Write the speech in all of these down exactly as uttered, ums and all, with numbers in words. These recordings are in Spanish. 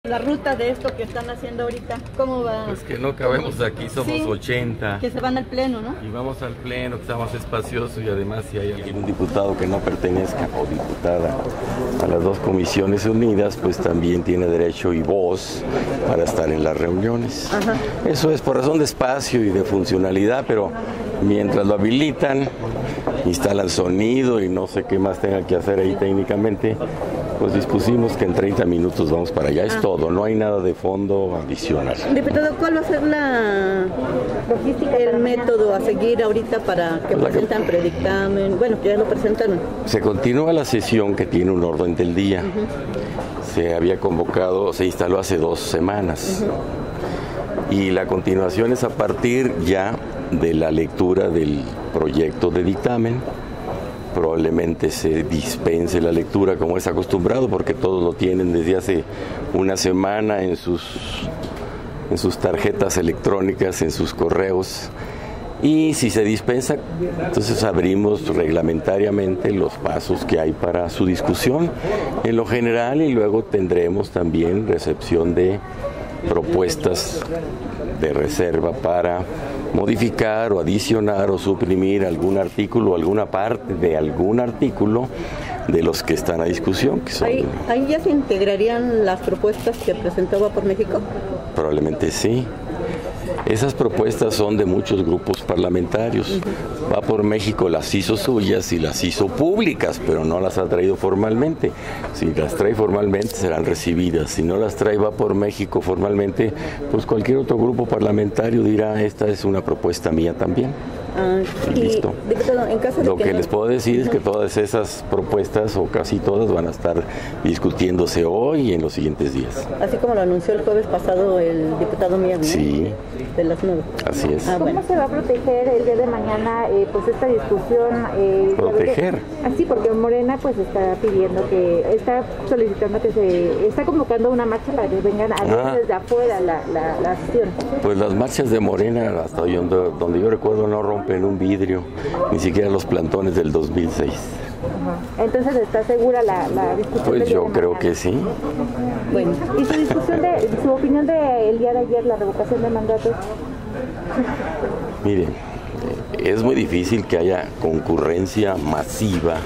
La ruta de esto que están haciendo ahorita, ¿cómo va? Pues que no cabemos aquí, somos sí, ochenta. Que se van al pleno, ¿no? Y vamos al pleno, que está más espacioso, y además si hay algún diputado que no pertenezca o diputada a las dos comisiones unidas, pues también tiene derecho y voz para estar en las reuniones. Ajá. Eso es por razón de espacio y de funcionalidad, pero mientras lo habilitan, instalan sonido y no sé qué más tenga que hacer ahí técnicamente, pues dispusimos que en treinta minutos vamos para allá. Es ah. todo, no hay nada de fondo adicional. Diputado, ¿cuál va a ser la logística, el método a seguir ahorita para que pues presentan que... predictamen? Bueno, ya lo presentaron. Se continúa la sesión que tiene un orden del día. Uh-huh. Se había convocado, se instaló hace dos semanas. Uh-huh. Y la continuación es a partir ya de la lectura del proyecto de dictamen. Probablemente se dispense la lectura como es acostumbrado, porque todos lo tienen desde hace una semana en sus, en sus tarjetas electrónicas, en sus correos. Y si se dispensa, entonces abrimos reglamentariamente los pasos que hay para su discusión en lo general, y luego tendremos también recepción de propuestas de reserva para modificar o adicionar o suprimir algún artículo o alguna parte de algún artículo de los que están a discusión. Que son... ¿Ahí, ¿Ahí ya se integrarían las propuestas que presentó Va por México? Probablemente sí. Esas propuestas son de muchos grupos parlamentarios. Uh-huh. Va por México las hizo suyas y las hizo públicas, pero no las ha traído formalmente. Si las trae formalmente serán recibidas. Si no las trae Va por México formalmente, pues cualquier otro grupo parlamentario dirá, esta es una propuesta mía también. Ah, y, y listo. Diputado, en caso de Lo que, que no... les puedo decir es que todas esas propuestas, o casi todas, van a estar discutiéndose hoy y en los siguientes días. Así como lo anunció el jueves pasado el diputado Mier, ¿no? Sí. De las nueve. Así es. Ah, bueno. ¿Cómo se va a proteger el día de mañana eh, pues esta discusión? Eh, ¿Proteger? Así, ah, porque Morena pues está pidiendo que, está solicitando que se, está convocando una marcha para que vengan a ver ah. desde afuera la, la, la sesión. Pues las marchas de Morena, hasta donde, donde yo recuerdo, no rompen un vidrio, ni siquiera los plantones del dos mil seis. Ajá. Entonces, ¿está segura la, la discusión? Pues yo creo mañana? que sí. Bueno, ¿y su discusión, de, su opinión del día de ayer, la revocación de mandatos? Miren, es muy difícil que haya concurrencia masiva,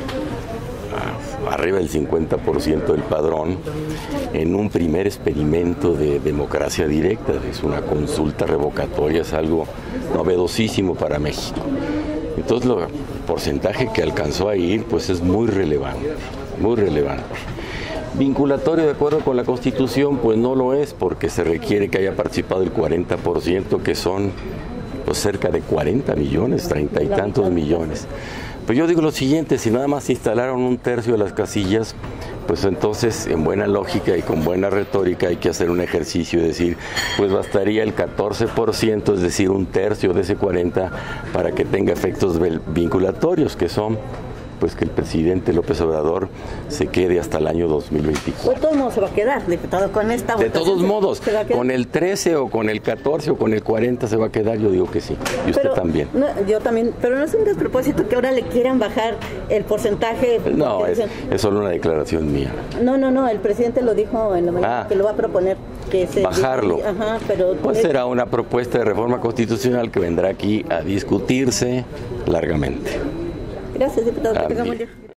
arriba del cincuenta por ciento del padrón, en un primer experimento de democracia directa. Es una consulta revocatoria, es algo novedosísimo para México. Entonces, el porcentaje que alcanzó a ir, pues es muy relevante, muy relevante. Vinculatorio de acuerdo con la Constitución, pues no lo es, porque se requiere que haya participado el cuarenta por ciento, que son pues cerca de cuarenta millones, treinta y tantos millones. Pues yo digo lo siguiente, si nada más instalaron un tercio de las casillas, pues entonces en buena lógica y con buena retórica hay que hacer un ejercicio y decir, pues bastaría el catorce por ciento, es decir, un tercio de ese cuarenta, para que tenga efectos vinculatorios, que son pues que el presidente López Obrador se quede hasta el año dos mil veinticuatro. De todos modos se va a quedar, diputado, con esta votación. De todos modos, con el trece o con el catorce o con el cuarenta se va a quedar, yo digo que sí. Y usted pero, también. No, yo también, pero no es un despropósito que ahora le quieran bajar el porcentaje. No, es, es solo una declaración mía. No, no, no, el presidente lo dijo en la mañana, ah, que lo va a proponer. Que se bajarlo. Ajá, pero pues es... será una propuesta de reforma constitucional que vendrá aquí a discutirse largamente. Gracias, diputado. Que tenga buen día.